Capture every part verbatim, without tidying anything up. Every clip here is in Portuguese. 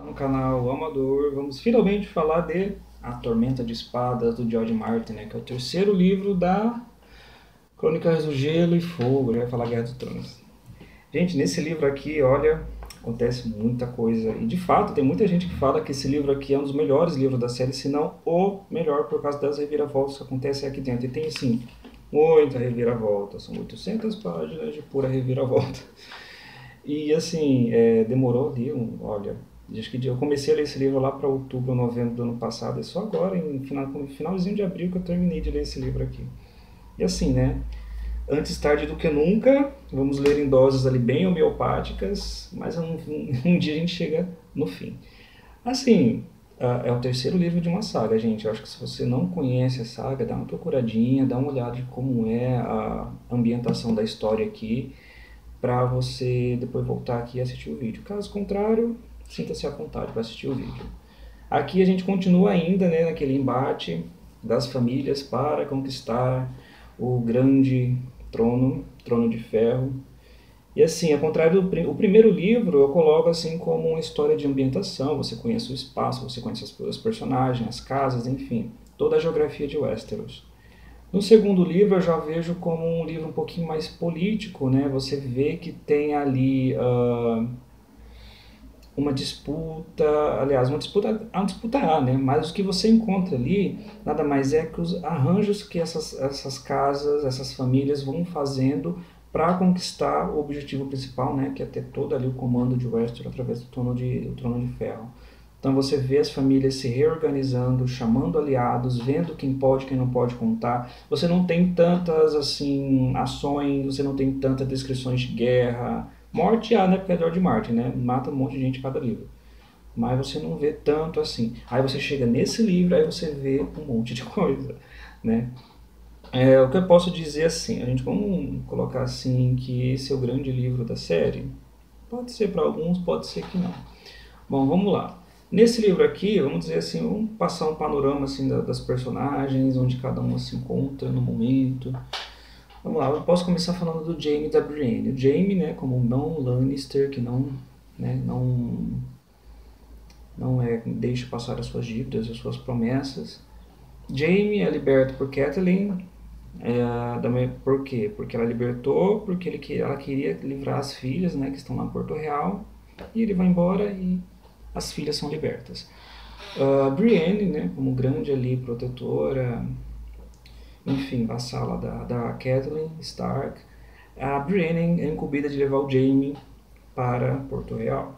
No canal Amador, vamos finalmente falar de A Tormenta de Espadas, do George Martin, né, que é o terceiro livro da Crônicas do Gelo e Fogo, ele vai falar Guerra dos Tronos. Gente, nesse livro aqui, olha, acontece muita coisa, e de fato tem muita gente que fala que esse livro aqui é um dos melhores livros da série, se não o melhor, por causa das reviravoltas que acontecem aqui dentro. E tem, sim, muita reviravolta, são oitocentas páginas de pura reviravolta. E assim, é, demorou ali, um, olha, acho que eu comecei a ler esse livro lá para outubro, novembro do ano passado, e só agora, em final, no finalzinho de abril, que eu terminei de ler esse livro aqui. E assim, né? Antes tarde do que nunca, vamos ler em doses ali bem homeopáticas, mas um, um, um dia a gente chega no fim. Assim, é o terceiro livro de uma saga, gente. Eu acho que se você não conhece a saga, dá uma procuradinha, dá uma olhada de como é a ambientação da história aqui, para você depois voltar aqui e assistir o vídeo. Caso contrário, sinta-se à vontade para assistir o vídeo. Aqui a gente continua ainda, né, naquele embate das famílias para conquistar o grande trono, trono de ferro. E assim, ao contrário do o primeiro livro, eu coloco assim como uma história de ambientação, você conhece o espaço, você conhece os personagens, as casas, enfim, toda a geografia de Westeros. No segundo livro eu já vejo como um livro um pouquinho mais político, né? Você vê que tem ali uh, uma disputa, aliás, uma disputa, uma disputa há, né? Mas o que você encontra ali nada mais é que os arranjos que essas, essas casas, essas famílias vão fazendo para conquistar o objetivo principal, né? Que é ter todo ali o comando de Westeros através do trono de, do trono de ferro. Então você vê as famílias se reorganizando, chamando aliados, vendo quem pode, quem não pode contar. Você não tem tantas assim ações, você não tem tantas descrições de guerra. Morte há, né? Porque é George Martin, né? Mata um monte de gente em cada livro. Mas você não vê tanto assim. Aí você chega nesse livro, aí você vê um monte de coisa, né? É, o que eu posso dizer assim, a gente vamos colocar assim que esse é o grande livro da série? Pode ser para alguns, pode ser que não. Bom, vamos lá. Nesse livro aqui, vamos dizer assim, vamos passar um panorama assim das personagens, onde cada uma se encontra no momento. Vamos lá, eu posso começar falando do Jaime e da Brienne. O Jaime, né, como um não Lannister, que não, né, não, não é, deixa passar as suas dívidas, as suas promessas. Jaime é liberto por Catelyn. É, por quê? Porque ela libertou, porque ele, ela queria livrar as filhas, né, que estão lá em Porto Real. E ele vai embora e as filhas são libertas. Uh, Brienne, né, como grande ali protetora, enfim, vassala da, da Catelyn Stark, a Brienne é incumbida de levar o Jaime para Porto Real.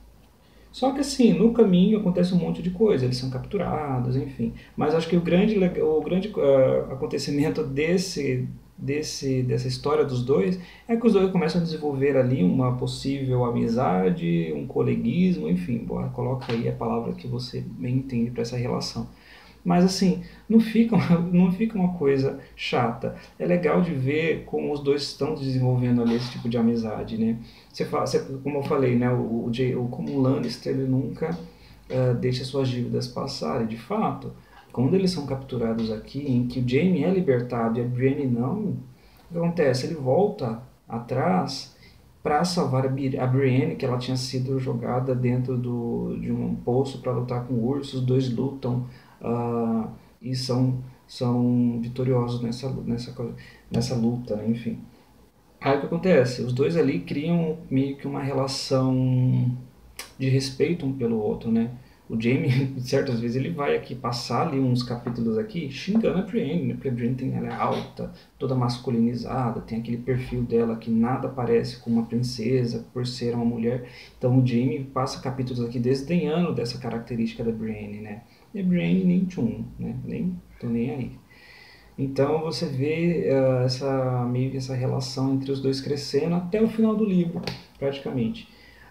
Só que assim, no caminho acontece um monte de coisa, eles são capturados, enfim. Mas acho que o grande, o grande uh, acontecimento desse, desse, dessa história dos dois é que os dois começam a desenvolver ali uma possível amizade, um coleguismo, enfim, bora, coloca aí a palavra que você bem entende para essa relação. Mas assim, não fica, uma, não fica uma coisa chata. É legal de ver como os dois estão desenvolvendo ali esse tipo de amizade, né? Você fala, você, como eu falei, né? O, o, o como o Lannister ele nunca uh, deixa suas dívidas passarem. De fato, quando eles são capturados aqui, em que o Jaime é libertado e a Brienne não, o que acontece? Ele volta atrás para salvar a Brienne, que ela tinha sido jogada dentro do, de um poço para lutar com ursos. Os dois lutam uh, e são, são vitoriosos nessa, nessa, nessa luta, né? Enfim. Aí o que acontece? Os dois ali criam meio que uma relação de respeito um pelo outro, né? O Jaime, certas vezes, ele vai aqui passar ali uns capítulos aqui xingando a Brienne, né? Porque a Brienne tem, ela é alta, toda masculinizada, tem aquele perfil dela que nada parece com uma princesa por ser uma mulher. Então o Jaime passa capítulos aqui desdenhando dessa característica da Brienne, né? E a Brienne nem tchum, né? Nem tô nem aí. Então você vê uh, essa, meio que essa relação entre os dois crescendo até o final do livro, praticamente.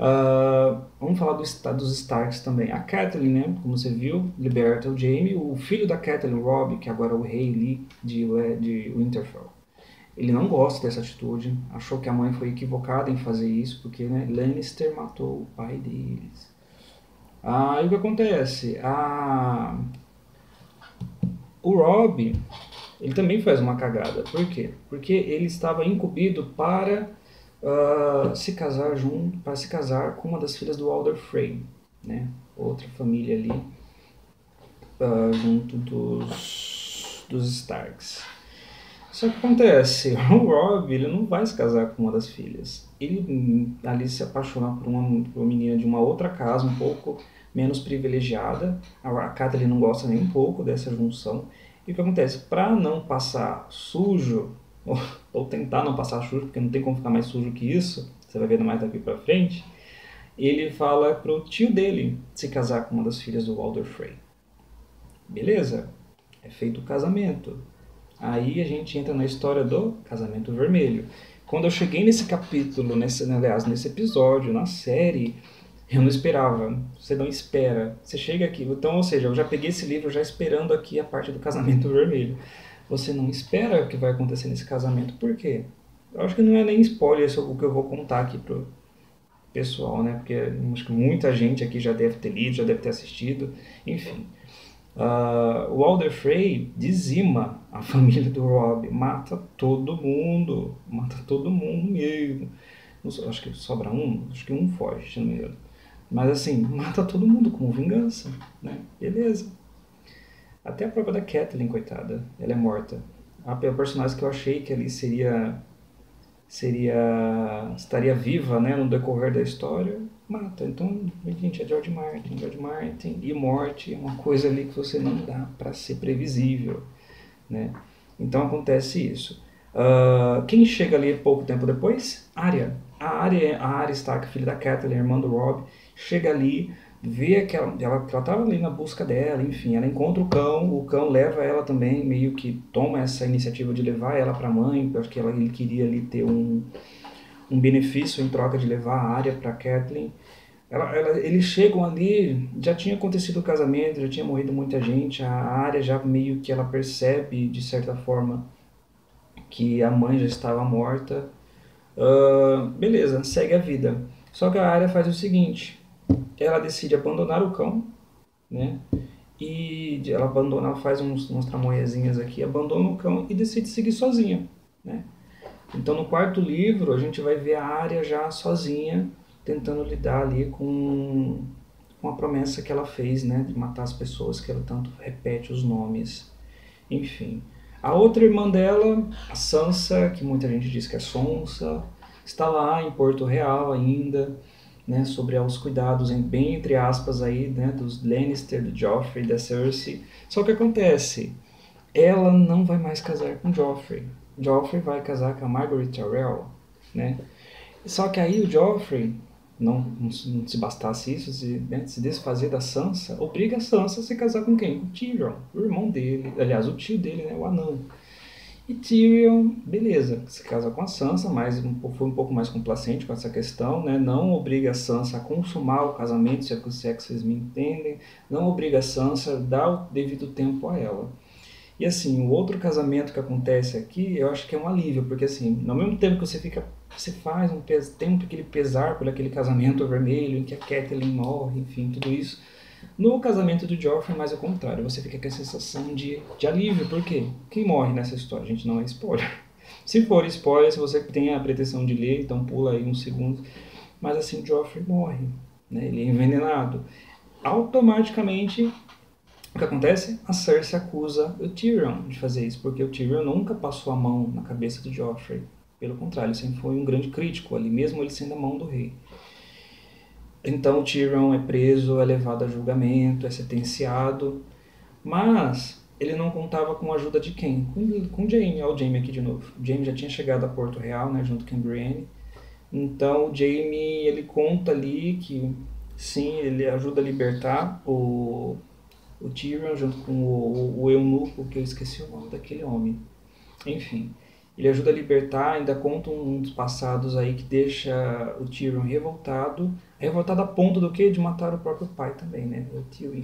Uh, vamos falar do, dos Starks também. A Catelyn, né, como você viu, liberta o Jaime. O filho da Catelyn, Robb, que agora é o rei Lee de, de Winterfell, ele não gosta dessa atitude, achou que a mãe foi equivocada em fazer isso, porque, né, Lannister matou o pai deles. Aí o que acontece? A... O Robb, ele também faz uma cagada. Por quê? Porque ele estava incumbido para uh, se casar junto, para se casar com uma das filhas do Walder Frey. né? Outra família ali, uh, junto dos, dos Starks. Só que acontece, o Robb, ele não vai se casar com uma das filhas. Ele ali se apaixona por uma, por uma menina de uma outra casa, um pouco menos privilegiada. A Catelyn não gosta nem um pouco dessa junção. E o que acontece? Para não passar sujo, ou, ou tentar não passar sujo, porque não tem como ficar mais sujo que isso, você vai ver mais daqui pra frente, ele fala pro tio dele se casar com uma das filhas do Walder Frey. Beleza, é feito o casamento. Aí a gente entra na história do casamento vermelho. Quando eu cheguei nesse capítulo, nesse, aliás, nesse episódio, na série, eu não esperava. Você não espera. Você chega aqui, então, ou seja, eu já peguei esse livro já esperando aqui a parte do casamento vermelho. Você não espera o que vai acontecer nesse casamento. Por quê? Eu acho que não é nem spoiler o que eu vou contar aqui pro pessoal, né? Porque acho que muita gente aqui já deve ter lido, já deve ter assistido, enfim. Uh, o Walder Frey dizima a família do Robb, mata todo mundo, mata todo mundo mesmo. Acho que sobra um, acho que um foge, se não me engano. Mas assim, mata todo mundo como vingança, né? Beleza. Até a própria da Catelyn, coitada, ela é morta. A personagem que eu achei que ali seria, seria estaria viva, né, no decorrer da história, mata. Então, gente, é George Martin. George Martin e morte é uma coisa ali que você não dá para ser previsível, né? Então acontece isso. Uh, quem chega ali pouco tempo depois? Arya. A Arya, a Arya Stark, filha da Catelyn, irmã do Robb, chega ali, vê que ela, ela, ela tava ali na busca dela, enfim, ela encontra o cão, o cão leva ela também, meio que toma essa iniciativa de levar ela para a mãe, porque ela, ele queria ali ter um um benefício em troca de levar a Arya para Catelyn. Ela, ela, eles chegam ali, já tinha acontecido o casamento, já tinha morrido muita gente, a Arya já meio que ela percebe, de certa forma, que a mãe já estava morta. Uh, beleza, segue a vida. Só que a Arya faz o seguinte, ela decide abandonar o cão, né? E ela abandona, ela faz uns, umas tramonhazinhas aqui, abandona o cão e decide seguir sozinha, né? Então no quarto livro a gente vai ver a Arya já sozinha, tentando lidar ali com, com a promessa que ela fez, né, de matar as pessoas, que ela tanto repete os nomes, enfim. A outra irmã dela, a Sansa, que muita gente diz que é Sonsa, está lá em Porto Real ainda, né, sobre os cuidados, bem entre aspas, aí, né, dos Lannister, do Joffrey, da Cersei. Só que acontece, ela não vai mais casar com Joffrey. Joffrey vai casar com a Margaery Tyrell, né? Só que aí o Joffrey, não, não, não se bastasse isso, se, né, se desfazer da Sansa, obriga a Sansa a se casar com quem? Com Tyrion, o irmão dele, aliás, o tio dele, né, o anão. E Tyrion, beleza, se casa com a Sansa, mas foi um pouco mais complacente com essa questão, né? Não obriga a Sansa a consumar o casamento, se é que vocês me entendem, não obriga a Sansa a dar o devido tempo a ela. E assim, o outro casamento que acontece aqui, eu acho que é um alívio, porque assim, ao mesmo tempo que você fica, você faz um tem aquele pesar por aquele casamento vermelho, em que a Catelyn morre, enfim, tudo isso. No casamento do Joffrey é mais ao contrário, você fica com a sensação de, de alívio, por quê? Quem morre nessa história? A gente não é spoiler. Se for spoiler, se você tem a pretensão de ler, então pula aí uns segundos. Mas assim, o Joffrey morre, né? Ele é envenenado. Automaticamente, o que acontece? A Cersei acusa o Tyrion de fazer isso, porque o Tyrion nunca passou a mão na cabeça do Joffrey. Pelo contrário, ele sempre foi um grande crítico ali, mesmo ele sendo a mão do rei. Então o Tyrion é preso, é levado a julgamento, é sentenciado, mas ele não contava com a ajuda de quem? Com, com Jaime, olha o Jaime aqui de novo. O Jaime já tinha chegado a Porto Real, né, junto com a Brienne. Então o Jaime, ele conta ali que sim, ele ajuda a libertar o, o Tyrion junto com o, o eunuco, que eu esqueci o nome daquele homem. Enfim, ele ajuda a libertar, ainda conta um dos passados aí que deixa o Tyrion revoltado, revoltado a ponto do quê? De matar o próprio pai também, né? O Tyrion.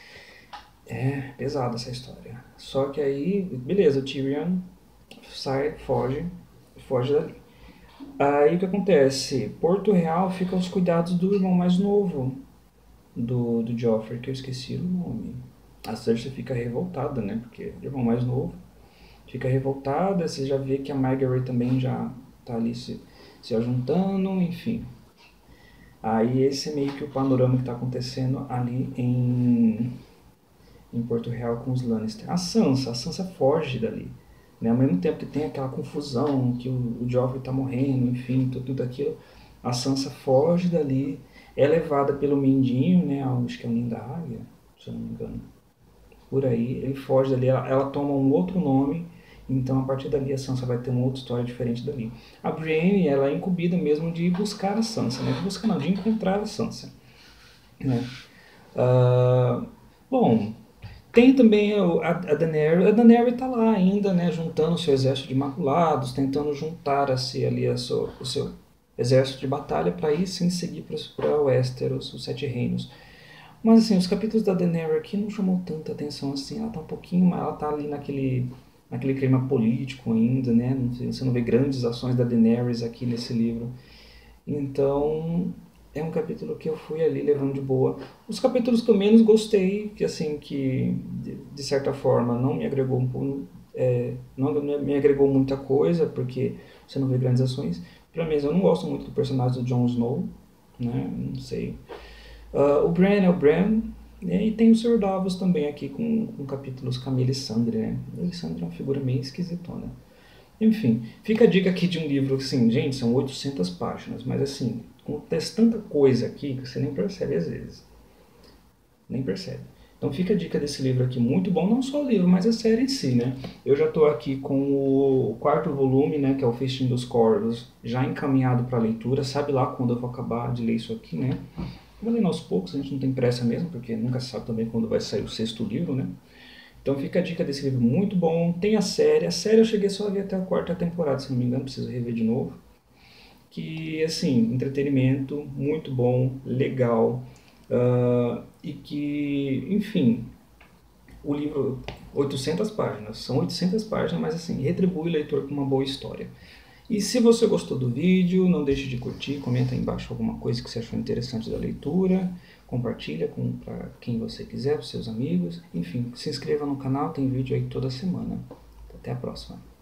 É pesada essa história. Só que aí, beleza, o Tyrion sai, foge, foge dali. Aí o que acontece? Porto Real fica aos cuidados do irmão mais novo do, do Joffrey, que eu esqueci o nome. A Cersei fica revoltada, né? Porque o irmão mais novo fica revoltada, você já vê que a Margaery também já tá ali se, se ajuntando, enfim. Aí esse é meio que o panorama que está acontecendo ali em, em Porto Real com os Lannister. A Sansa, a Sansa foge dali. Né? Ao mesmo tempo que tem aquela confusão, que o, o Joffrey está morrendo, enfim, tudo, tudo aquilo, a Sansa foge dali, é levada pelo Mindinho, né? Acho que é o Ninho da Águia, se eu não me engano. Por aí, ele foge dali, ela, ela toma um outro nome, então a partir dali a Sansa vai ter uma outra história diferente dali. A Brienne, ela é incumbida mesmo de buscar a Sansa, né? De buscar não, de encontrar a Sansa. Né? Uh, bom, tem também a, a Daenerys, a Daenerys está lá ainda, né, juntando o seu exército de Imaculados, tentando juntar a si ali a sua, o seu exército de batalha para ir sim seguir para Westeros, os Sete Reinos. Mas assim, os capítulos da Daenerys aqui não chamou tanta atenção assim, ela tá um pouquinho, ela tá ali naquele, naquele clima político ainda, né, você não vê grandes ações da Daenerys aqui nesse livro. Então, é um capítulo que eu fui ali levando de boa. Os capítulos que eu menos gostei, que assim, que de, de certa forma não me agregou um é, não me agregou muita coisa, porque você não vê grandes ações. Pelo menos eu não gosto muito do personagem do Jon Snow, né? Não sei. Uh, o Bran é o Bran, né? E tem o senhor Davos também aqui com, com capítulos com a Melisandre, né? A Melisandre é uma figura meio esquisitona. Enfim, fica a dica aqui de um livro, assim, gente, são oitocentas páginas, mas assim, acontece tanta coisa aqui que você nem percebe às vezes. Nem percebe. Então fica a dica desse livro aqui, muito bom, não só o livro, mas a série em si, né? Eu já estou aqui com o quarto volume, né, que é o Festim dos Corvos, já encaminhado para leitura, sabe lá quando eu vou acabar de ler isso aqui, né? Vou lendo aos poucos, a gente não tem pressa mesmo, porque nunca sabe também quando vai sair o sexto livro, né? Então fica a dica desse livro, muito bom. Tem a série, a série eu cheguei só a ver até a quarta temporada, se não me engano, preciso rever de novo. Que, assim, entretenimento, muito bom, legal. Uh, e que, enfim, o livro, oitocentas páginas, são oitocentas páginas, mas assim, retribui o leitor com uma boa história. E se você gostou do vídeo, não deixe de curtir, comenta aí embaixo alguma coisa que você achou interessante da leitura, compartilha para quem você quiser, para seus amigos, enfim, se inscreva no canal, tem vídeo aí toda semana. Até a próxima.